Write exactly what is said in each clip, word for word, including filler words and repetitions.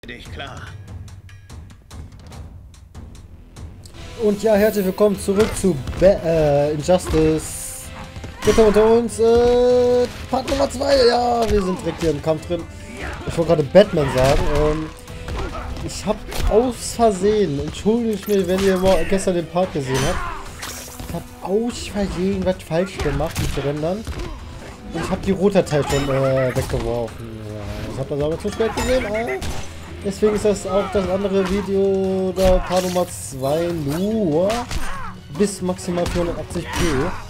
Dich klar. Und ja, herzlich willkommen zurück zu Ba äh, Injustice. Bitte unter uns, äh, Part Nummer zwei. Ja, wir sind direkt hier im Kampf drin. Ich wollte gerade Batman sagen. Ähm, ich habe aus Versehen, entschuldigt mich, wenn ihr mal gestern den Part gesehen habt. Ich habe aus Versehen was falsch gemacht mit Rendern. Und ich habe die Rotdatei schon äh, weggeworfen. Ja, ich habe das aber zu spät gesehen. Äh. Deswegen ist das auch das andere Video, da Part Nummer zwei nur bis maximal vierhundertachtzig p.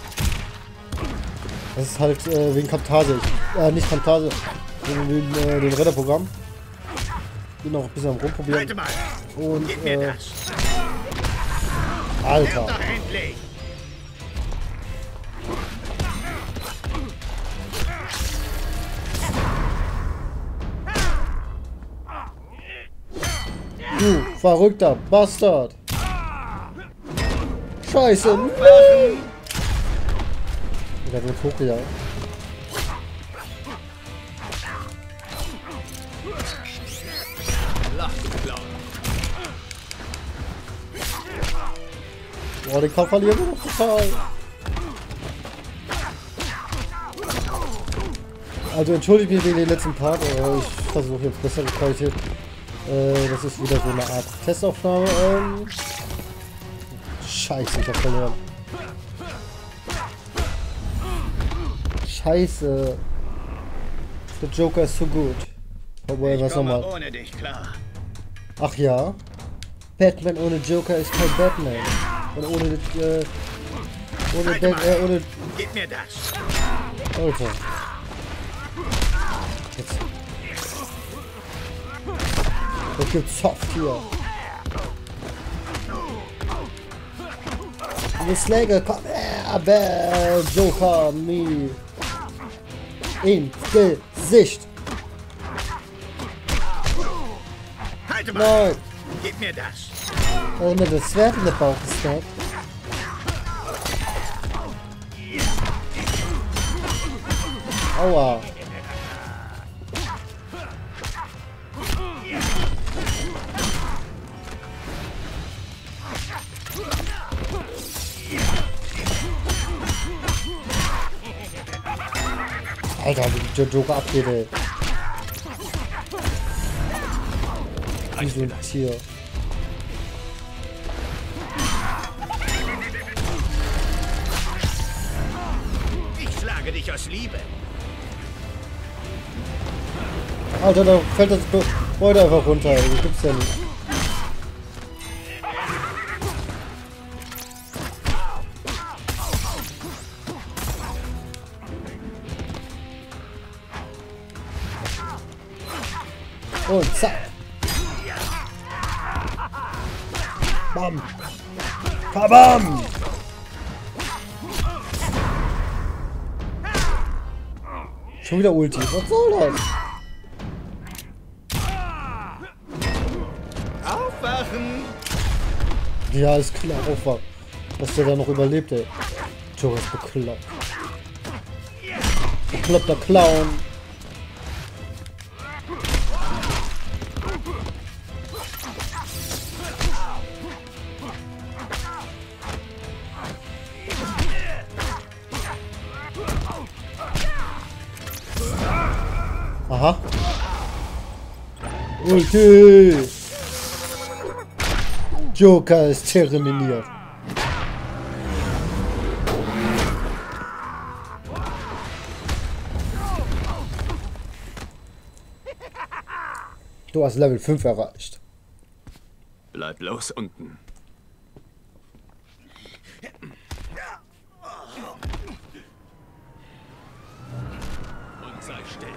Das ist halt äh, wegen Camtasia. Ich, äh, nicht Camtasia, wegen äh, dem Redder-Programm. Bin noch ein bisschen am rumprobieren. Und äh, Alter. Du verrückter Bastard! Scheiße! Der wird hochgejagt. Boah, den Kampf verlieren wir noch total. Also entschuldige mich wegen den letzten Part, aber ich versuche jetzt bessere Qualität. Das ist wieder so eine Art Testaufnahme. Ähm Scheiße, ich hab verloren. Scheiße. Der Joker ist so gut. Wobei, was nochmal? Ach ja. Batman ohne Joker ist kein Batman. Und ohne äh, ohne Batman, äh, ohne. Gib mir das. Alter. Jetzt. Das gibt's soft hier. Die Schläge, komm her, Bad Joker, me. Ins Gesicht. Halt mal. Nein. Gib mir das. Also mir das Schwert in den Bauch gesteckt. Aua. Alter, wie der Joker abgeht, ey. Wie so ein Tier. Ich schlage dich aus Liebe. Alter, da fällt das Gebäude einfach runter, ey. Das gibt's ja nicht. Und zack. Bam. Kabam. Schon wieder Ulti. Was soll das? Aufwachen. Ja, ist klar. Aufwachen. Dass der da noch überlebt, ey. Joker ist bekloppt. Bekloppter Clown. Aha. Ulti. Joker ist terminiert. Du hast Level fünf erreicht. Bleib los unten. Und sei still.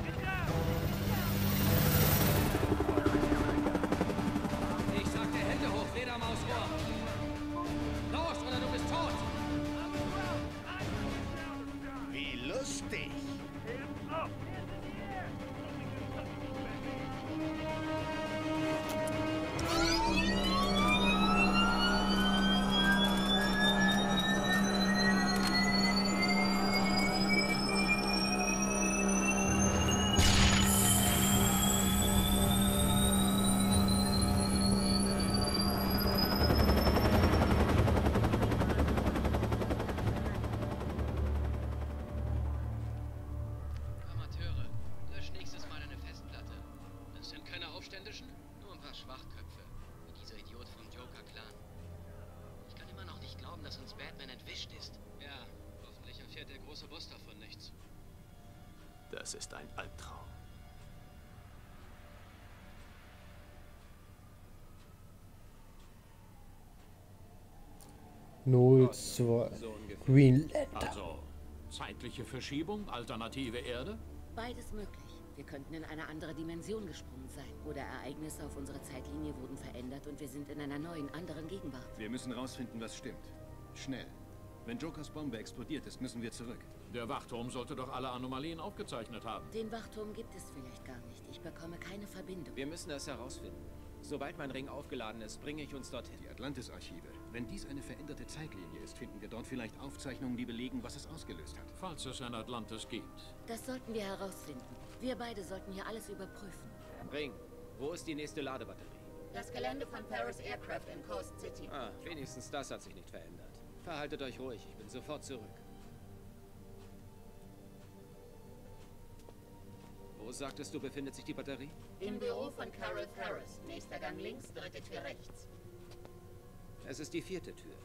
Ich sagte Hände Aufständischen? Nur ein paar Schwachköpfe. Wie dieser Idiot vom Joker-Clan. Ich kann immer noch nicht glauben, dass uns Batman entwischt ist. Ja, hoffentlich erfährt der große Boss davon nichts. Das ist ein Albtraum. null zwei. So ungefähr. Green Lantern. Also, zeitliche Verschiebung, alternative Erde? Beides möglich. Wir könnten in eine andere Dimension gesprungen sein. Oder Ereignisse auf unserer Zeitlinie wurden verändert und wir sind in einer neuen, anderen Gegenwart. Wir müssen rausfinden, was stimmt. Schnell. Wenn Jokers Bombe explodiert ist, müssen wir zurück. Der Wachturm sollte doch alle Anomalien aufgezeichnet haben. Den Wachturm gibt es vielleicht gar nicht. Ich bekomme keine Verbindung. Wir müssen das herausfinden. Sobald mein Ring aufgeladen ist, bringe ich uns dorthin. Die Atlantis-Archive. Wenn dies eine veränderte Zeitlinie ist, finden wir dort vielleicht Aufzeichnungen, die belegen, was es ausgelöst hat. Falls es ein Atlantis gibt. Das sollten wir herausfinden. Wir beide sollten hier alles überprüfen. Ring, wo ist die nächste Ladebatterie? Das Gelände von Paris Aircraft in Coast City. Ah, wenigstens das hat sich nicht verändert. Verhaltet euch ruhig, ich bin sofort zurück. Wo sagtest du, befindet sich die Batterie? Im Büro von Carol Ferris. Nächster Gang links, dritte Tür rechts. Es ist die vierte Tür.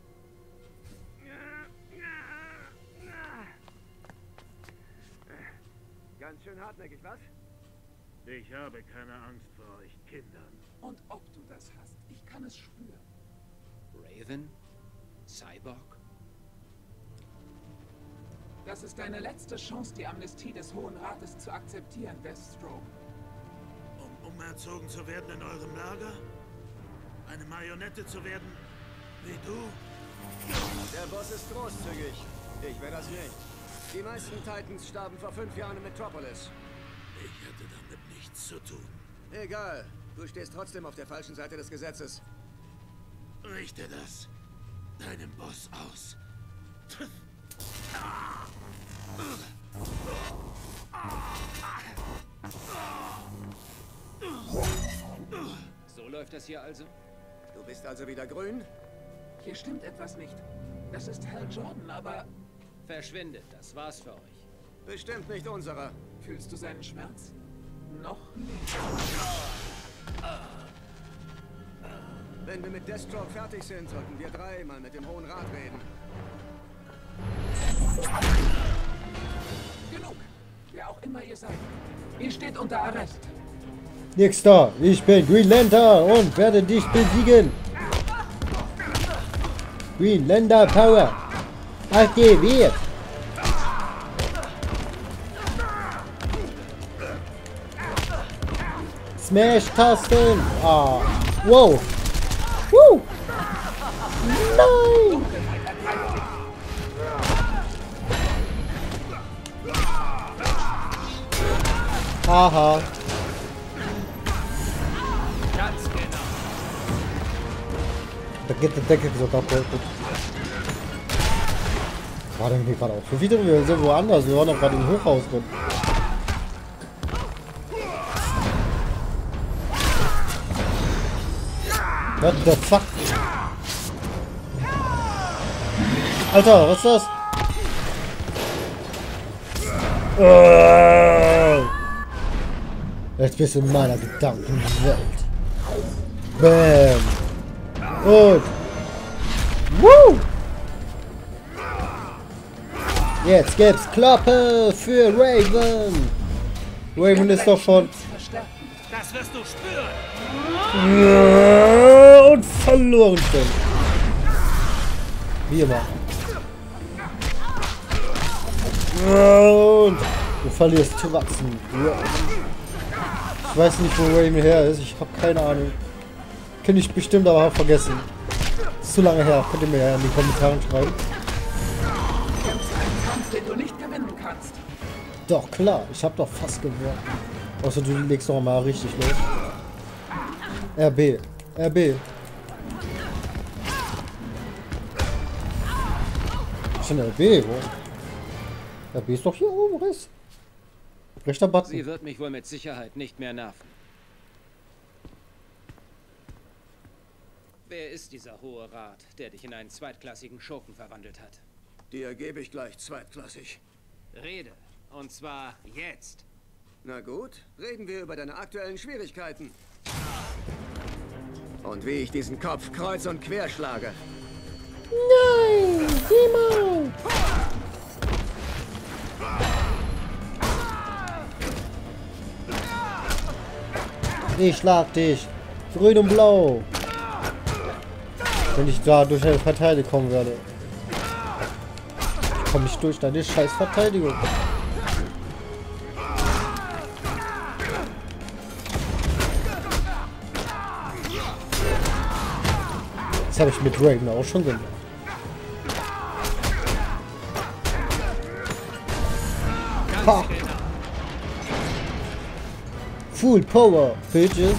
Ganz schön hartnäckig, was? Ich habe keine Angst vor euch Kindern. Und ob du das hast, ich kann es spüren. Raven? Cyborg? Das ist deine letzte Chance, die Amnestie des Hohen Rates zu akzeptieren, Deathstroke. Um umerzogen zu werden in eurem Lager? Eine Marionette zu werden? Wie du? Der Boss ist großzügig. Ich wäre das nicht. Die meisten Titans starben vor fünf Jahren in Metropolis. Ich hatte damit nichts zu tun. Egal. Du stehst trotzdem auf der falschen Seite des Gesetzes. Richte das deinem Boss aus. So läuft das hier also? Du bist also wieder grün? Hier stimmt etwas nicht. Das ist Hal Jordan, aber... Verschwindet, das war's für euch. Bestimmt nicht unserer. Fühlst du seinen Schmerz? Noch nicht. Wenn wir mit Deathstroke fertig sind, sollten wir drei mal mit dem Hohen Rat reden. Genug. Wer auch immer ihr seid. Ihr steht unter Arrest. Nix da. Ich bin Green Lantern und werde dich besiegen. Green Lantern Power. Aktiviert. Smash-Tasten. Ah. Wow. Woo. Nein. Aha. Ganz genau. Da geht der Deckel so kaputt. War denn hier gerade auch? So wieder, wir sind woanders. Wir waren doch gerade im Hochhaus drin. What the fuck? Alter, was ist das? Jetzt bist du in meiner Gedankenwelt. Bam. Und. Woo! Jetzt gibt's Klappe für Raven. Raven ist doch schon. Das wirst du spüren. Und verloren schon. Wie immer. Und du verlierst Tratzen. Ich weiß nicht, wo Raven her ist. Ich habe keine Ahnung. Kenne ich bestimmt, aber habe vergessen. Ist zu lange her. Könnt ihr mir ja in die Kommentare schreiben. Kämpfst einen Kampf, den du nicht gewinnen kannst. Doch, klar. Ich habe doch fast gewonnen. Außer du legst noch mal richtig los. R B. R B. Was ist denn R B? Wo? R B ist doch hier oben, Riss. Rechter Button. Sie wird mich wohl mit Sicherheit nicht mehr nerven. Wer ist dieser Hohe Rat, der dich in einen zweitklassigen Schurken verwandelt hat? Dir gebe ich gleich zweitklassig. Rede. Und zwar jetzt. Na gut, reden wir über deine aktuellen Schwierigkeiten. Und wie ich diesen Kopf kreuz und quer schlage. Nein! Simon! Ich schlag dich. Grün und blau. Wenn ich da durch eine Verteidigung kommen werde. Ich komme nicht durch deine scheiß Verteidigung. Das habe ich mit Raiden auch schon gemacht. Ha! Full Power, bitches!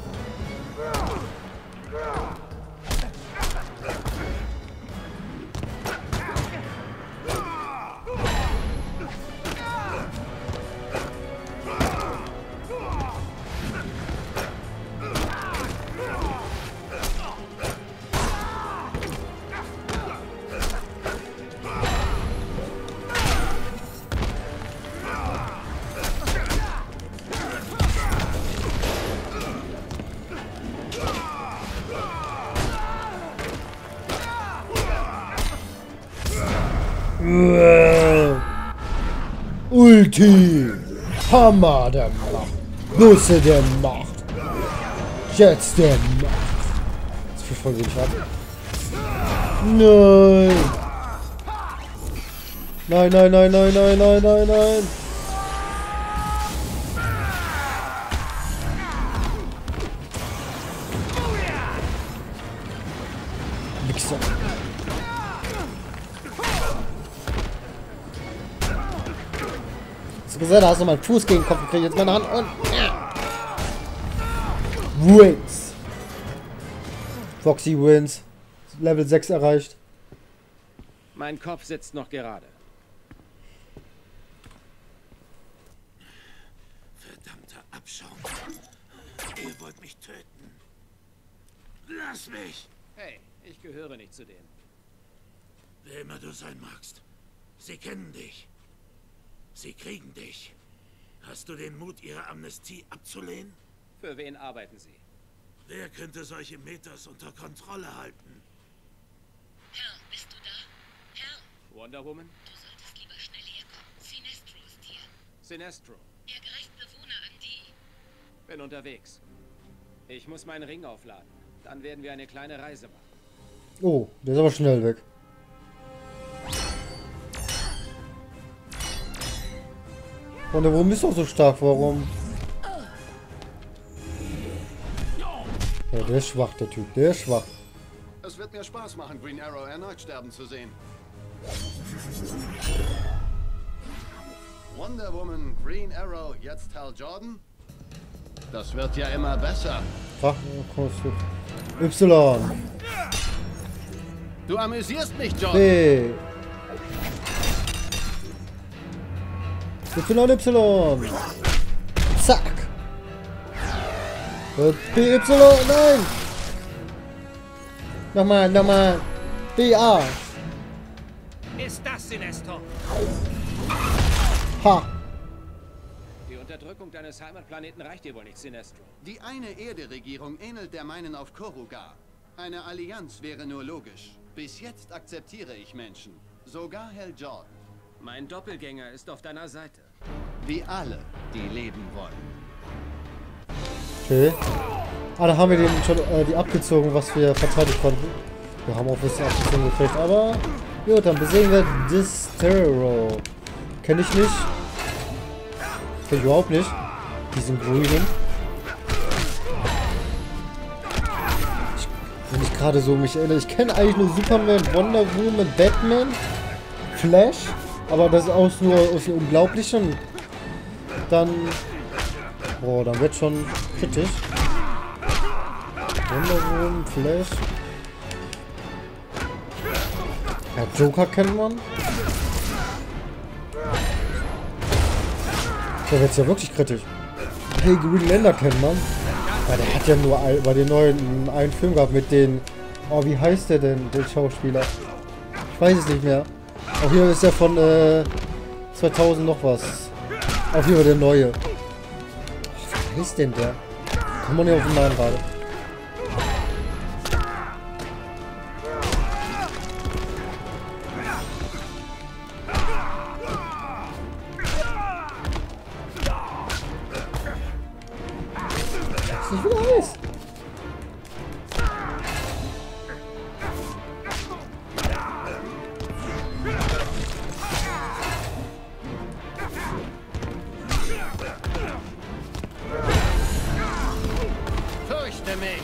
Ulti! Hammer der Macht! Busse der Macht! Jets der Macht! Das verfolge ich ab. Nein! Nein, nein, nein, nein, nein, nein, nein, nein! Wichser! Gesagt, da hast du meinen Fuß gegen den Kopf gekriegt, jetzt meine Hand und... Wins! Foxy wins. Level sechs erreicht. Mein Kopf sitzt noch gerade. Verdammter Abschaum. Ihr wollt mich töten. Lass mich! Hey, ich gehöre nicht zu denen. Wer immer du sein magst. Sie kennen dich. Sie kriegen dich. Hast du den Mut, ihre Amnestie abzulehnen? Für wen arbeiten Sie? Wer könnte solche Metas unter Kontrolle halten? Herr, bist du da? Herr? Wonder Woman? Du solltest lieber schnell herkommen. Sinestro ist hier. Sinestro. Er greift Bewohner an, die... Bin unterwegs. Ich muss meinen Ring aufladen. Dann werden wir eine kleine Reise machen. Oh, der ist aber schnell weg. Und warum ist doch so stark? Warum? Ja, der ist schwach, der Typ. Der ist schwach. Es wird mir Spaß machen, Green Arrow erneut sterben zu sehen. Wonder Woman, Green Arrow, jetzt Hal Jordan? Das wird ja immer besser. Ach, Y. Du amüsierst mich, Jordan. B. Y, Y. Zack. B, Y, nein. Nochmal, nochmal. B, A. Ist das Sinestro? Ha. Die Unterdrückung deines Heimatplaneten reicht dir wohl nicht, Sinestro. Die eine Erde-Regierung ähnelt der meinen auf Korugar. Eine Allianz wäre nur logisch. Bis jetzt akzeptiere ich Menschen. Sogar Hal Jordan. Mein Doppelgänger ist auf deiner Seite. Wie alle, die leben wollen. Okay. Ah, da haben wir den schon äh, die abgezogen, was wir verteidigt konnten. Wir haben auch ein bisschen abgezogen gekriegt, aber gut, dann besiegen wir Distero. Kenne ich nicht. Kenn ich überhaupt nicht. Diesen grünen. Ich, wenn ich gerade so mich erinnere, ich kenne eigentlich nur Superman, Wonder Woman, Batman, Flash, aber das ist auch nur aus dem Unglaublichen. Dann, boah, dann wird schon kritisch. Wonder Woman, Flash. Ja, Joker kennt man. Da wird es ja wirklich kritisch. Hey, Green Lantern kennt man. Ja, der hat ja nur ein, bei den neuen einen Film gehabt mit den... Oh, wie heißt der denn, der Schauspieler? Ich weiß es nicht mehr. Auf jeden Fall ist der von äh, zweitausend noch was. Auf jeden Fall der neue. Wer ist denn der? Komm mal nicht auf den Namen gerade. Ich will alles. Fürchte mich.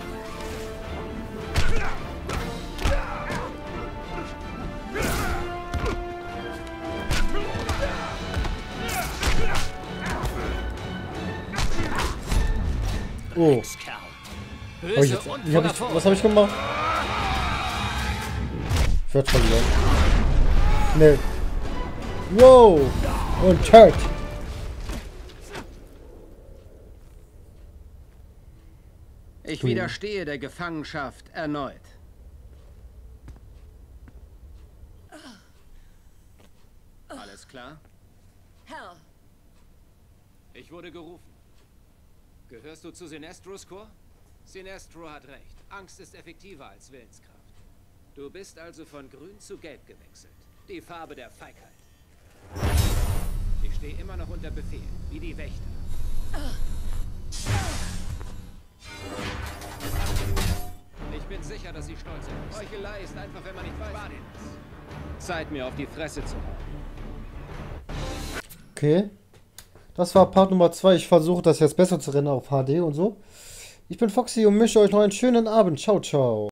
Oh. Oh, jetzt, wie hab ich, was habe ich gemacht? Ich werd verlieren. Nee. Wow. Und Church. Ich widerstehe der Gefangenschaft erneut. Alles klar? Hell. Ich wurde gerufen. Gehörst du zu Sinestros Korps? Sinestro hat recht. Angst ist effektiver als Willenskraft. Du bist also von grün zu gelb gewechselt. Die Farbe der Feigheit. Ich stehe immer noch unter Befehl, wie die Wächter. Ich bin sicher, dass sie stolz sind. Heuchelei ist einfach, wenn man nicht weiß. Zeit, mir auf die Fresse zu hauen. Okay. Das war Part Nummer zwei. Ich versuche das jetzt besser zu rennen auf H D und so. Ich bin Foxy und wünsche euch noch einen schönen Abend. Ciao, ciao.